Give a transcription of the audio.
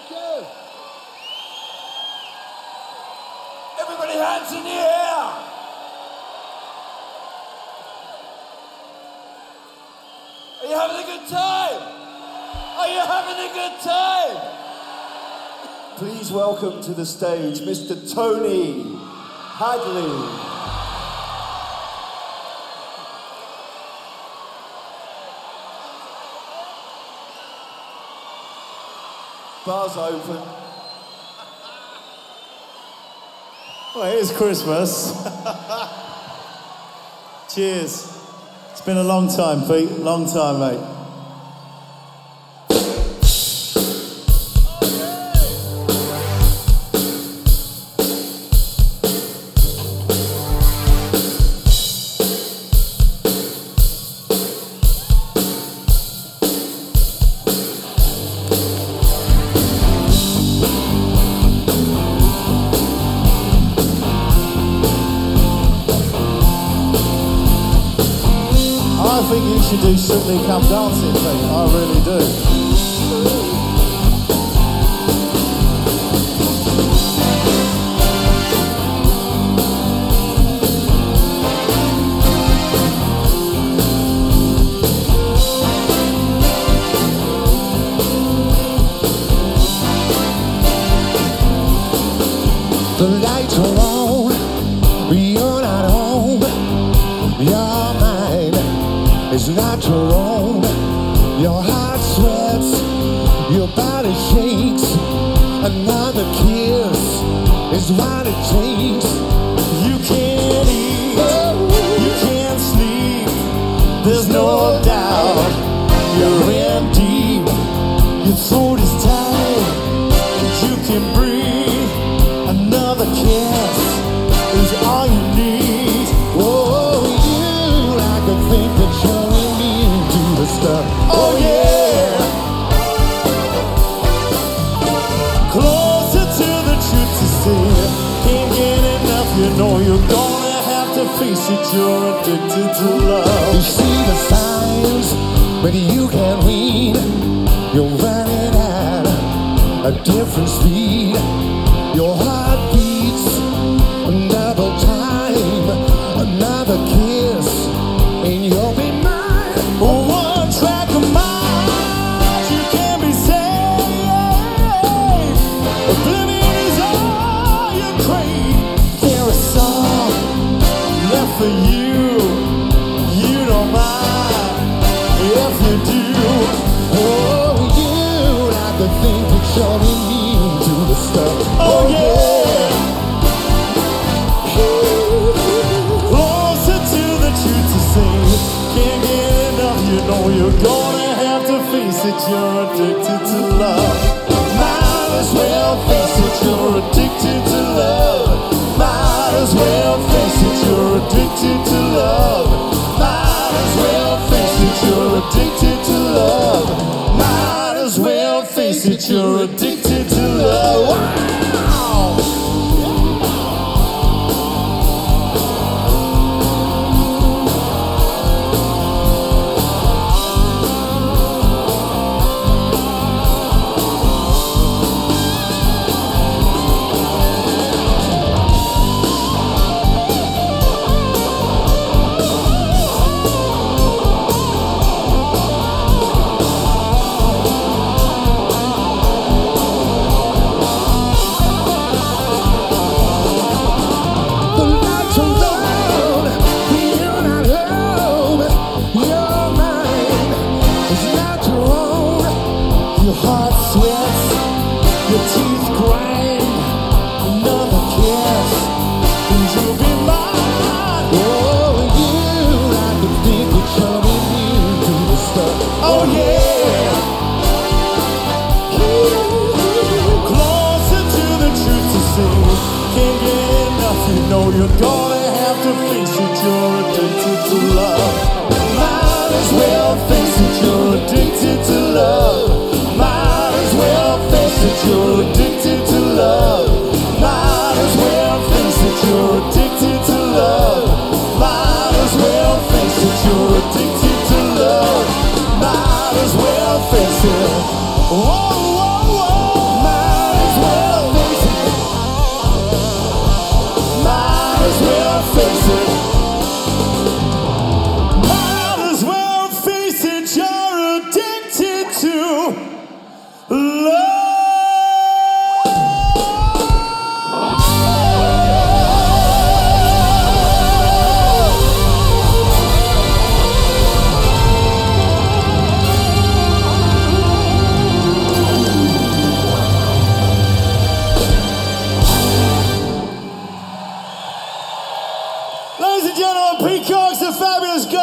Thank you. Everybody, hands in the air. Are you having a good time? Are you having a good time? Please welcome to the stage Mr. Tony Hadley. Bars open. Well, it is Christmas. Cheers. It's been a long time, Pete. Long time, mate. I think you should do Strictly Come Dancing, Pete. I really do. The lights are on, you're not home, your mind is not your own. Your heart sweats, your body shakes. Another kiss is what it takes. You can't eat, you can't sleep. There's no doubt you're in deep. Your throat is tight, you can breathe. Another kiss is all you need. Oh, you like to think that you're immune to the stuff. Oh yeah. Closer to the truth to say it. Can't get enough, you know you're gonna have to face it. You're addicted to love. You see the signs, but you can't read. You're running at a different speed. Your heart beats another time, another kiss, and you'll be mine. One track of mind, you can be saved. Oblivion is all you crave. There is some left for you. You don't mind if you do. Oh, you like to think that you're immune to the stuff. Oh yeah. Closer to the truth to say. Can't get enough, you know you're gonna have to face it. You're addicted to love. Might as well face it. You're addicted to love. Might as well face it. You're addicted to love. Might as well face it. You're addicted to love. Might as well face it. You're addicted to love. Wow. Your heart sweats, your teeth grind. Another kiss, and you'll be mine. Oh, you like to think that you're immune to the stuff. Oh yeah. Closer to the truth to say. Can't get enough, you know you're gonna have to face it. You're addicted to love. Might as well face it. You're addicted to love. Might as well face it, you're addicted to love. Might as well face it, you're addicted to love. Might as well face it, you're addicted to love. Might as well face it. Whoa, whoa, whoa. and gentlemen, Peacocks, the fabulous